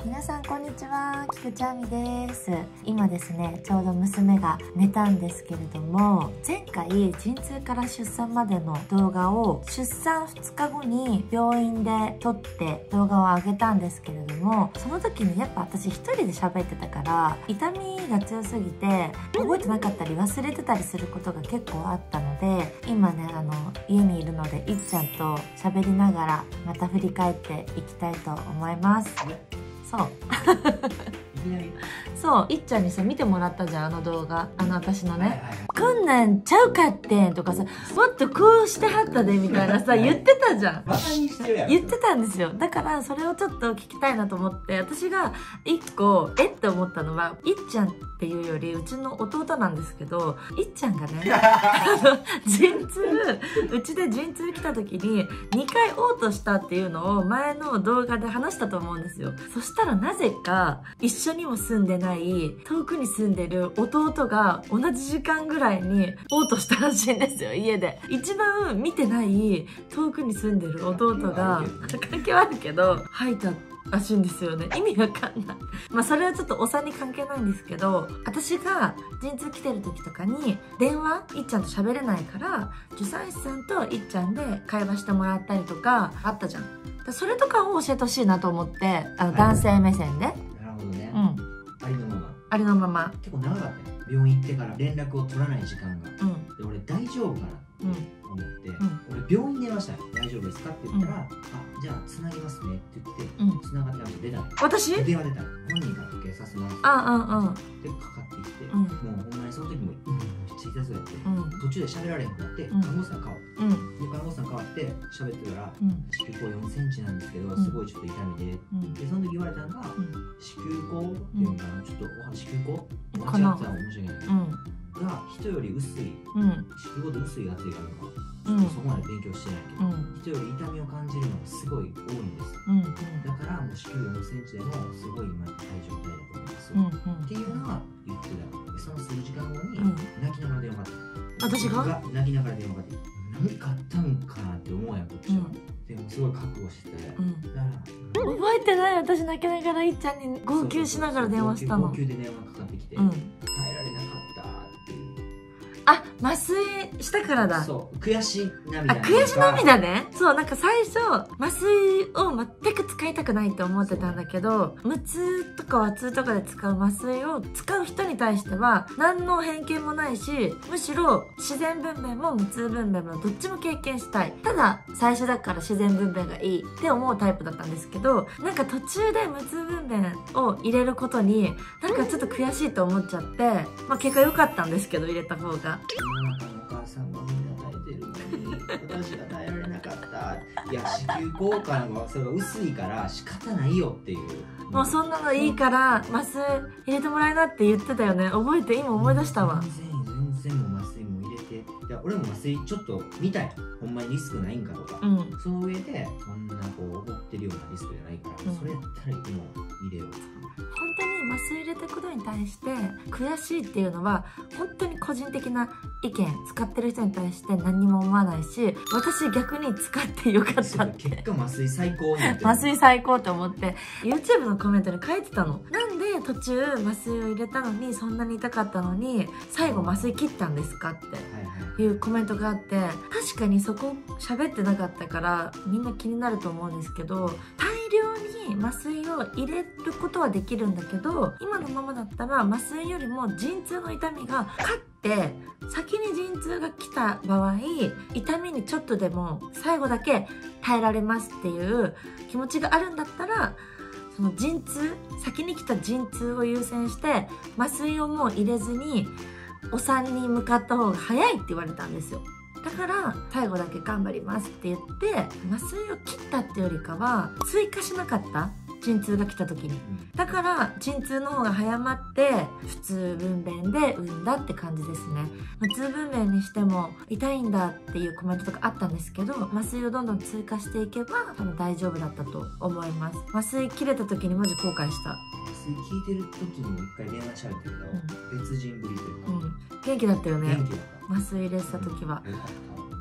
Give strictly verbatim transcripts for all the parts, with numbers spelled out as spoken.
皆さんこんにちは、菊池亜美です。今ですね、ちょうど娘が寝たんですけれども、前回陣痛から出産までの動画を出産ふつかごに病院で撮って動画を上げたんですけれども、その時にやっぱ私一人で喋ってたから痛みが強すぎて覚えてなかったり忘れてたりすることが結構あったので、今ねあの家にいるのでいっちゃんと喋りながらまた振り返っていきたいと思います。そうそう、いっちゃんにさ見てもらったじゃん、あの動画、あの私のね「こんなんちゃうかってん」とかさ「もっとこうしてはったで」みたいなさ言ってたじゃん。言ってたんですよ。だからそれをちょっと聞きたいなと思って、私がいっこえって思ったのは、いっちゃんっていうよりうちの弟なんですけど、いっちゃんがねあの陣痛うちで陣痛来た時ににかい嘔吐したっていうのを前の動画で話したと思うんですよ。そしたらなぜか一緒にも住んでない遠くに住んでる弟が同じ時間ぐらいに嘔吐したらしいんですよ、家で。一番見てない遠くに住んでる弟が関係はあるけど吐いたらしいんですよね。意味わかんない。まあそれはちょっとお産に関係ないんですけど、私が陣痛来てる時とかに電話いっちゃんと喋れないから助産師さんといっちゃんで会話してもらったりとかあったじゃん。それとかを教えてほしいなと思って、あの男性目線で。 なるほどね。 うん。 ありのまま。 ありのまま。 結構長かったよ。病院行ってから連絡を取らない時間が。 うん。 で俺大丈夫かなって思って、 うん、 俺病院電話したよ。大丈夫ですかって言ったら、 うん、 あ、じゃあ繋ぎますねって言って、 うん、 繋がってなくて出たの。 私？ 電話出たの。本人から時計させます。 あ、うんうん。 でかかってきて、 うん、 もうほんまにその時も、うん、めっちゃ痛そうやって、うん、途中で喋られへんくなって、 うん、 看護師さん変わって、うん、で看護師さん変わって喋ってたら、うん、子宮口よんセンチなんですけど、すごいちょっと痛みで、うん、でその時言われたのが、うん、子宮口っていうのかな、ちょっと子宮口間違ってたら面白いないけど、うん、が人より薄い、うん、子宮口で薄い圧力があるのか、ちょっとそこまで勉強してないけど、うん、人より痛みを感じるのがすごい多いんです、うんうん、だからもう子宮よんセンチでもすごい今大丈夫だと思います、うんうん、っていうのは言ってた。でその数時間後に泣きながら電話があった。私が泣きながら電話があって、何かあったんかなって思うやんこっちは、うん、でもすごい覚悟してて、うん、だから覚えてない。私泣きながらいっちゃんに号泣しながら電話したの。号泣で電話かかってきて、うん、耐えられなかったっていう。あ、麻酔したからだ。そう、悔し涙。あ、悔し涙ね。そう、なんか最初麻酔を全く使いたくないって思ってたんだけど、無痛とか和痛とかで使う麻酔を使う人に対しては何の偏見もないし、むしろ自然分娩も無痛分娩もどっちも経験したい。ただ最初だから自然分娩がいいって思うタイプだったんですけど、なんか途中で無痛分娩を入れることになんかちょっと悔しいと思っちゃって、まあ結果良かったんですけど入れた方が。世の中のお母さんはみんな耐えてるのに私が耐えられなかった。いや子宮口感はそれが薄いから仕方ないよっていう。 もうそんなのいいから麻酔入れてもらえなって言ってたよね。覚えて、今思い出したわ。 全然全然もう麻酔も入れて、いや俺も麻酔ちょっと見たい、ほんまにリスクないんかとか、うん、その上でそんなこう思ってるようなリスクじゃないから、うん、それやったらもう入れよう。 本当に麻酔入れたことに対して悔しいっていうのは本当に個人的な意見、使ってる人に対して何にも思わないし、私逆に使ってよかったって。 結果麻酔最高になってる。 麻酔最高って思って YouTube のコメントに書いてたの。なんで途中麻酔を入れたのにそんなに痛かったのに最後麻酔切ったんですかっていうコメントがあって、確かにそこ喋ってなかったからみんな気になると思うんですけど、大量に麻酔を入れることはできるんだけど、今のままだったら麻酔よりも陣痛の痛みが勝って先に陣痛が来た場合、痛みにちょっとでも最後だけ耐えられますっていう気持ちがあるんだったら、その陣痛、先に来た陣痛を優先して麻酔をもう入れずにお産に向かった方が早いって言われたんですよ。だから最後だけ頑張りますって言って麻酔を切ったってよりかは追加しなかった、陣痛が来た時に。だから陣痛の方が早まって普通分娩で産んだって感じですね。普通分娩にしても痛いんだっていうコメントとかあったんですけど、麻酔をどんどん追加していけば多分大丈夫だったと思います。麻酔切れた時にマジ後悔した。 麻酔聞いてる時にも一回電話しゃべったけど、うん、別人ぶりというか、うん、 元気だったよね。 元気だった。 麻酔入れした時は、 うん、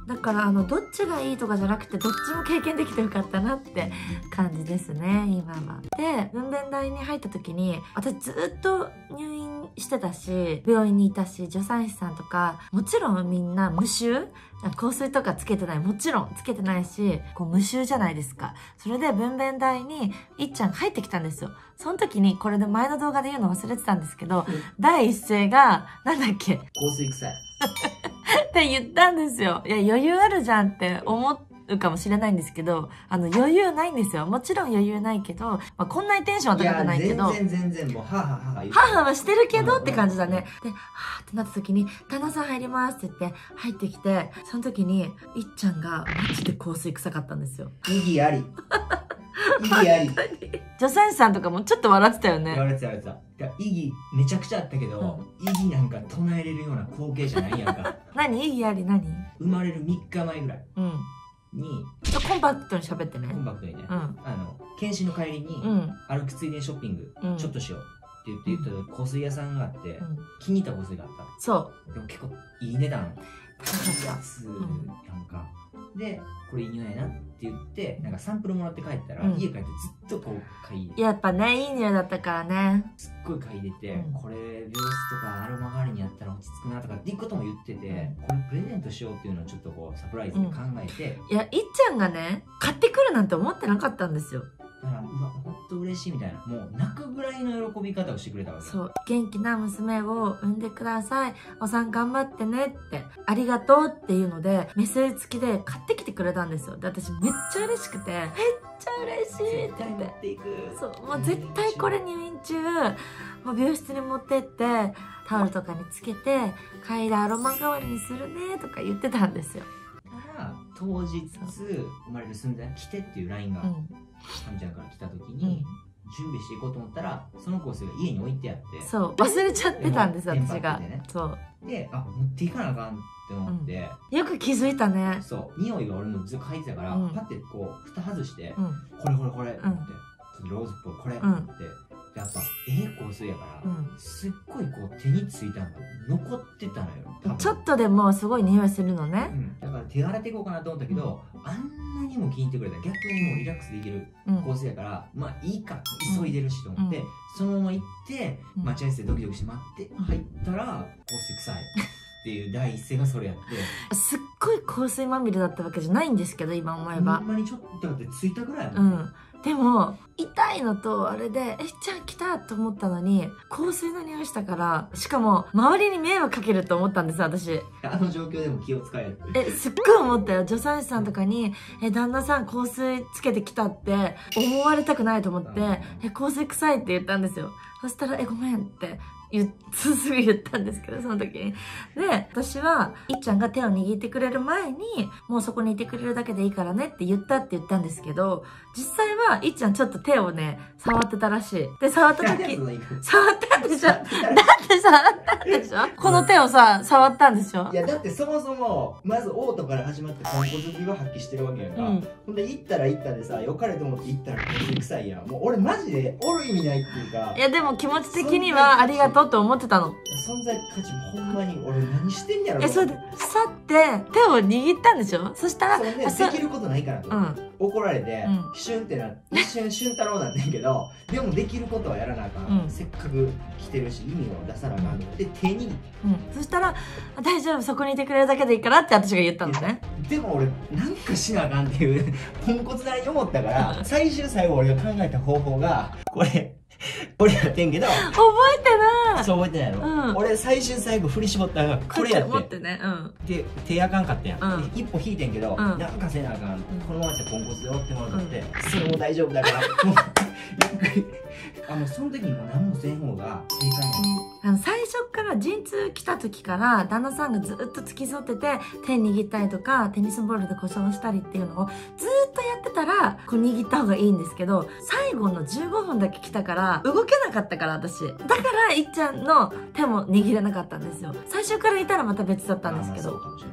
だからあのどっちがいいとかじゃなくてどっちも経験できてよかったなって感じですね今は。で分娩台に入った時に私ずっと入院してたし病院にいたし助産師さんとかもちろんみんな無臭香水とかつけてないもちろんつけてないしこう無臭じゃないですか。それで分娩台にいっちゃんが入ってきたんですよ。その時にこれで前の動画で言うの忘れてたんですけど、うん、第一声がなんだっけ香水臭いって言ったんですよ。いや余裕あるじゃんって思うかもしれないんですけど、あの余裕ないんですよ。もちろん余裕ないけど、まあ、こんなにテンションは高くないけど、 全然全然もうはぁはぁはぁ母はしてるけどって感じだね。で、はぁってなった時に旦那さん入りますって言って入ってきて、その時にいっちゃんがマジで香水臭かったんですよ。 意義あり意義あり助産師さんとかもちょっと笑ってたよね。 笑ってた笑ってた。意義めちゃくちゃあったけど、うん、意義なんか唱えれるような光景じゃないやんか何意義あり何生まれるみっかまえぐらいに、 うん、ちょっとコンパクトに喋ってね。 コンパクトにね、 うん、 あの検診の帰りに、うん、歩くついでにショッピング、うん、ちょっとしようって言って言ったら香水屋さんがあって、うん、気に入った香水があった。 そうでも結構いい値段高いやつやんか、うん、でこれいい匂いやなって言ってなんかサンプルもらって帰ったら、うん、家帰ってずっとこう嗅いで、 やっぱねいい匂いだったからねすっごい嗅いでて、うん、これ病室とかアロマ代わりにやったら落ち着くなとかっていうことも言ってて、うん、これプレゼントしようっていうのをちょっとこうサプライズで考えて、 うん、いやいっちゃんがね買ってくるなんて思ってなかったんですよ。 だからうわほんと嬉しいみたいなもう泣くぐらいの喜び方をしてくれたわけ。 そう元気な娘を産んでくださいお産頑張ってねってありがとうっていうのでメッセージ付きで買ってきてくれたんですよ。で私めっちゃ嬉しくてめっちゃ嬉しいって言ってっていくそうもう絶対これ入院中もう病室に持ってってタオルとかにつけて嗅いでアロマ代わりにするねとか言ってたんですよ。 から当日生まれる寸前来てっていう ライン が、うんかみちゃんから来た時に、うん、準備していこうと思ったらその香水が家に置いてあってそう忘れちゃってたんです私が、ね、そうであ持っていかなあかんって思って、 うん、よく気づいたね。 そう匂いが俺のずっと嗅いでたから、うん、パッてこう蓋外して、うん、これこれこれって、うん、ローズっぽいこれって、うん、やっぱええ香水やから、うん、すっごいこう手についたのが残ってたのよ。 ちょっとでもすごい匂いするのね、 うん、だから手洗っていこうかなと思ったけど、うん、あんなにも気に入ってくれた逆にもうリラックスできる香水やから、うん、まあいいか急いでるしと思って、うん、そのまま行って待合室でドキドキして待って入ったら香水臭いっていう第一声がそれやってすっごい香水まみれだったわけじゃないんですけど今思えばほんまにちょっとだってついたぐらいやもん、うんでも痛いのとあれで「えっちゃん来た!」と思ったのに香水の匂いしたからしかも周りに迷惑かけると思ったんです私。 あの状況でも気を使えるえすっごい思ったよ。助産師さんとかに「え旦那さん香水つけてきた」って思われたくないと思って「え香水臭い」って言ったんですよ。そしたら「えごめん」って言っすぐ言ったんですけどその時にで私はいっちゃんが手を握ってくれる前にもうそこにいてくれるだけでいいからねって言ったって言ったんですけど実際はいっちゃんちょっと手をね触ってたらしい。で触った時触ったんでしょだって触ったんでしょこの手をさ触ったんでしょ。 いやだってそもそもまずオートから始まってポンコツ気が発揮してるわけやんか、うん、ほんで行ったら行ったでさよかれと思って行ったら香水臭いやん。もう俺マジでおる意味ないっていうか。 いやでも気持ち的にはありがとうと思ってたの。 存在価値もほんまに俺何してんやろ。 えそれでさって手を握ったんでしょ。そしたらそれ、ね、できることないからと、うん、怒られて、うん、シュンってな一瞬俊太郎なんてんけどでもできることはやらなあかん、うん、せっかく来てるし意味を出さなあかんで手握って、 うん、そしたら「大丈夫そこにいてくれるだけでいいから」って私が言ったのね。 でも俺なんかしなあかんっていうポンコツなりに思ったから最終最後俺が考えた方法がこれこれやってんけど覚えてない。 そう覚えてないの、うん、俺最終最後振り絞ったのがこれやって思ってね、うん、 で手あかんかったやん、うん、一歩引いてんけど、うん、なんかせなあかん、うん、このままじゃポンコツで終わってもらって、うん、それも大丈夫だからもうあのその時にも何もせん方が正解なの、 うん、あの最初から陣痛来た時から旦那さんがずっと付き添ってて手握ったりとかテニスボールで故障したりっていうのをずっとやってたらこう握った方がいいんですけど最後のじゅうごふんだけ来たから動けなかったから私だからいっちゃんの手も握れなかったんですよ。最初からいたらまた別だったんですけど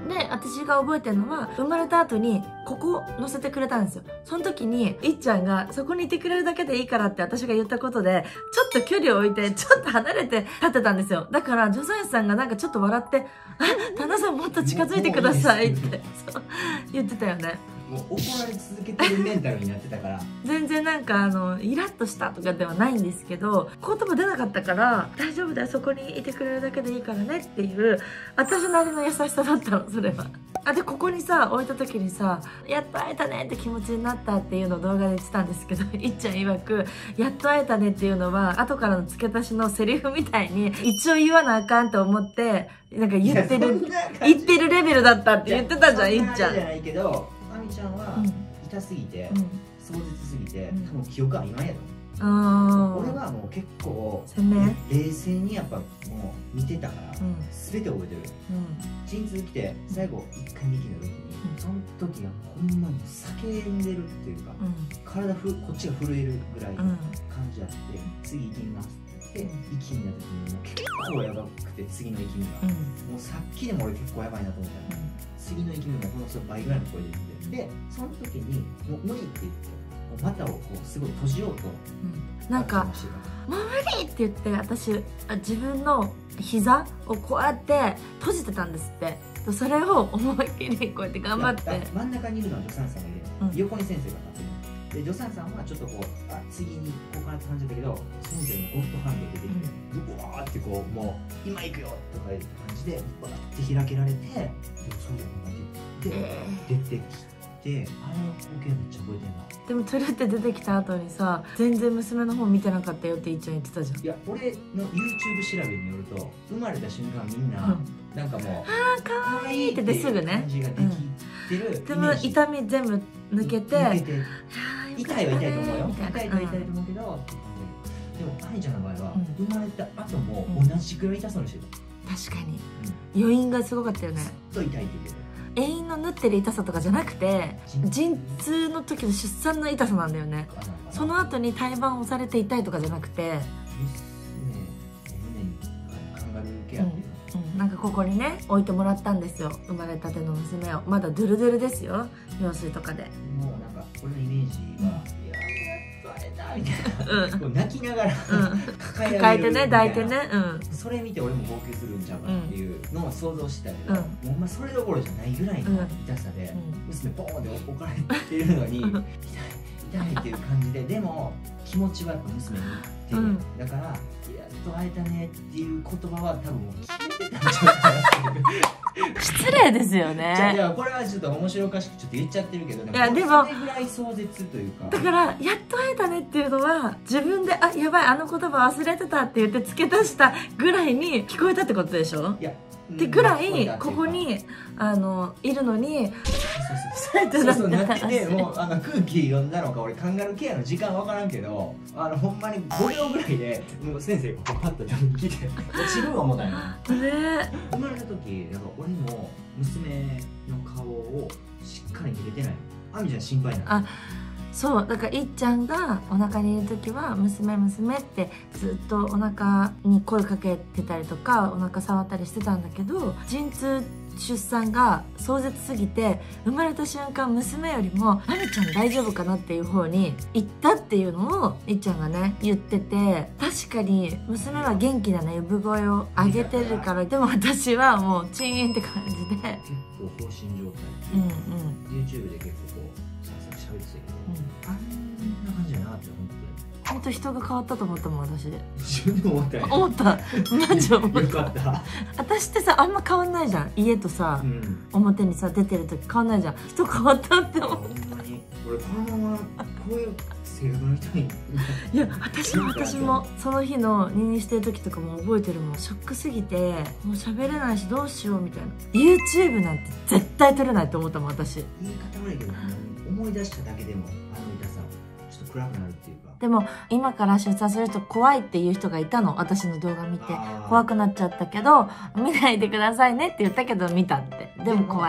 で私が覚えてるのは、生まれた後にここ乗せてくれたんですよ。その時にいっちゃんがそこにいてくれるだけでいいからって私が言ったことで、ちょっと距離を置いてちょっと離れて立ってたんですよ。だから助産師さんがなんかちょっと笑って「あ、旦那さんもっと近づいてください」ってそう言ってたよね。 もう怒られ続けてるメンタルになってたから全然なんかあのイラッとしたとかではないんですけど、言葉出なかったから「大丈夫だよ、そこにいてくれるだけでいいからね」っていう私なりの優しさだったの、それは。あでここにさ置いた時にさ「やっと会えたね」って気持ちになったっていうのを動画で言ってたんですけど、いっちゃん曰く「やっと会えたね」っていうのは後からの付け足しのセリフみたいに一応言わなあかんと思ってなんか言ってる言ってるレベルだったって言ってたじゃん、いっちゃん。 じゃないけどあみちゃんは痛すぎて、壮絶すぎて、多分記憶は今やと。俺はもう結構冷静にやっぱもう見てたから、全て覚えてる。鎮痛来て最後いっかいめ切る時に、その時がほんまに叫んでるっていうか、体ふこっちが震えるぐらいの感じあって、次行きますって息になった時にもう結構やばくて、次の息みがもうさっきでも俺結構やばいなと思ったら、次の息みもほんのその倍ぐらいの声で出てて、でその時にもう無理って言って股をこうすごい閉じようと、 うん、なんか「もう無理!」って言って私自分の膝をこうやって閉じてたんですって。それを思いっきりこうやって頑張って真ん中にいるのは助産師さんがいる、うん、横に先生が立ってる。で助産師さんはちょっとこうあ次にこうかなって感じだけど、先生もゴッドハンドで出てきて、うん、うわーってこうもう今行くよとかいう感じでバーって開けられて、でそうだなって出てきて、あれの光景めっちゃ覚えてんな。 でもトゥルって出てきた後にさ、全然娘の方見てなかったよっていっちゃん言ってたじゃん。 いや俺の YouTube 調べによると、生まれた瞬間みんな、うん、なんかもうあーかわいいってですぐね感じができてる、うん、 でも痛み全部抜けて、 抜けて痛いは痛いと思うよ、痛いは痛いと思うけど、うん、でもあみちゃんの場合は、うん、生まれた後も同じくらい痛そうにしてた。確かに、うん、余韻がすごかったよね。 ずっと痛いって言ってた。 永遠の縫ってる痛さとかじゃなくて、陣痛の時の出産の痛さなんだよね。その後に胎盤を押されて痛いとかじゃなくて、なんかここにね置いてもらったんですよ、生まれたての娘を。まだドゥルドゥルですよ、羊水とかで。 もうなんか俺のイメージは、うん、いややっと会えたみたいな、うん、泣きながら、うん、 抱えてね抱いてね、うん、 それ見て俺も号泣するんちゃうかっていうのを想像してたけど、うん、もうまあそれどころじゃないぐらいの痛さで、うん、娘ボーンって置かれてるのに痛い痛いっていう感じで、でも気持ちはやっぱ娘に言って、うん、だからやっと会えたねっていう言葉は多分もう決めてたんじゃないかなっていう失礼ですよね。 じゃあじゃあこれはちょっと面白おかしくちょっと言っちゃってるけど、 いやでもそれぐらい壮絶というか、 だからやっと会えたねっていうのは自分で「あやばいあの言葉忘れてた」って言って付け足したぐらいに聞こえたってことでしょ。いやってぐらいここにあのいるのにそうそうなってて、もうあの空気読んだのか俺カンガルーケアの時間分からんけど、あのほんまにごびょうぐらいでもう先生がパッと来て落ちる思ったんよね。生まれた時やっぱ俺も娘の顔をしっかり見れてない。あみちゃん心配なの。 あそうだからいっちゃんがお腹にいる時は娘娘ってずっとお腹に声かけてたりとかお腹触ったりしてたんだけど、陣痛出産が壮絶すぎて生まれた瞬間娘よりも「あみちゃん大丈夫かな?」っていう方に行ったっていうのをいっちゃんがね言ってて、確かに娘は元気なね産声を上げてるから、でも私はもうチーンって感じで結構放心状態、うんうん、YouTube で結構こうさっさと喋ってたけど、うん、あんな感じじゃなかったよ本当に。 本当人が変わったと思ったもん私で。 自分で思ったよ。 思った。マジ思った。 よかった。 私ってさあんま変わんないじゃん。家とさ、うん、表にさ出てる時変わんないじゃん。人変わったって思う。ほんまに。俺このままこういう性格の人に。いや私も私もその日の入院してる時とかも覚えてるもん。ショックすぎてもう喋れないしどうしようみたいな。YouTube なんて絶対撮れないと思ったもん私。言い方悪いけど思い出しただけでもあの痛さちょっと暗くなるっていうか。でも今から出産すると怖いっていう人がいたの、私の動画見て怖くなっちゃったけど見ないでくださいねって言ったけど見たって、でも怖いって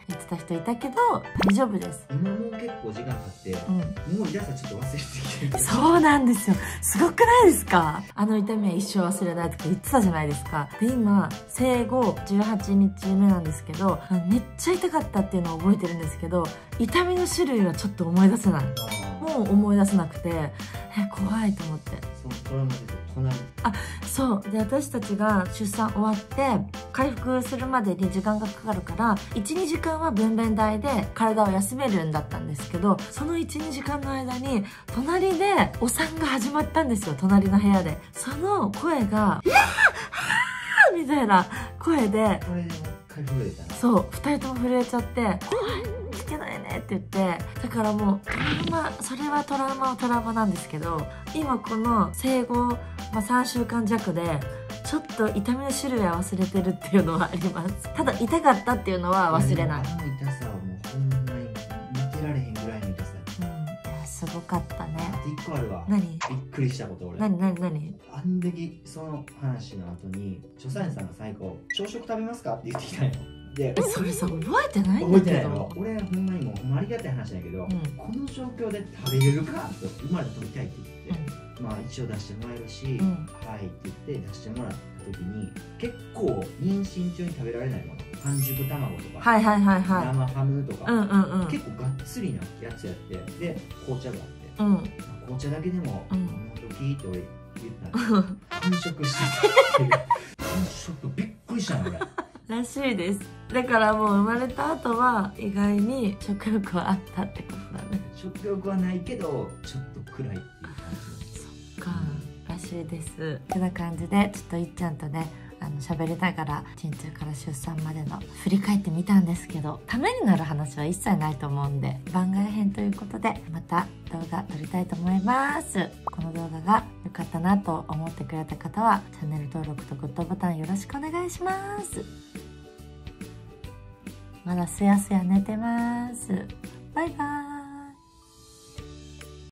言ってた人いたけど大丈夫です。 今もう結構時間経って、うん、もう痛さちょっと忘れてきてる。 そうなんですよ。すごくないですか？あの痛みは一生忘れないとか言ってたじゃないですか。で今生後じゅうはちにちめなんですけど、めっちゃ痛かったっていうのを覚えてるんですけど、痛みの種類はちょっと思い出せない。もう思い出せなくて、え怖いと思って。あ、そうで、私たちが出産終わって回復するまでに時間がかかるから、いちにじかんは分娩台で体を休めるんだったんですけど、そのいちにじかんの間に隣でお産が始まったんですよ。隣の部屋でその声が「いやー!」みたいな声で、そうふたりとも震えちゃって「怖い聞けないね」って言って、だからもうトラウマ、それはトラウマはトラウマなんですけど、今この生後、まあ、さんしゅうかん弱でちょっと痛みの種類は忘れてるっていうのはあります。ただ痛かったっていうのは忘れない。 あの痛さはもうほんまに見てられへんぐらいの痛さ。 うん、いやすごかったね。 あといっこあるわ。 何？ びっくりしたこと俺。 何何何？ あんだけその話の後に助産師さんが最後「朝食食べますか?」って言ってきたんよ。でそれさ覚えてないんだけど。 覚えてないの。俺ほんまにもうほんまありがたい話だけど、うん、この状況で食べれるかと、生まれた時痛いって言って、うん、まあ一応出してもらえるし、うん、はいって言って出してもらった時に、結構妊娠中に食べられないもの、半熟卵とか、 はいはいはいはい、 生ハムとか、 うんうんうん、 結構がっつりなやつやって、で紅茶があって、うん、紅茶だけでも飲む時って俺言ったんです。完食してた。完食びっくりしたの俺。 らしいです。だからもう生まれた後は意外に食欲はあったってことだね。 食欲はないけどちょっと暗いっていう感じ。そっか、らしいです。ってな感じでちょっといっちゃんとね、あの喋りながら陣痛から出産までの振り返ってみたんですけど、ためになる話は一切ないと思うんで、番外編ということでまた動画撮りたいと思います。この動画が良かったなと思ってくれた方はチャンネル登録とグッドボタンよろしくお願いします。まだすやすや寝てます。バイバーイ。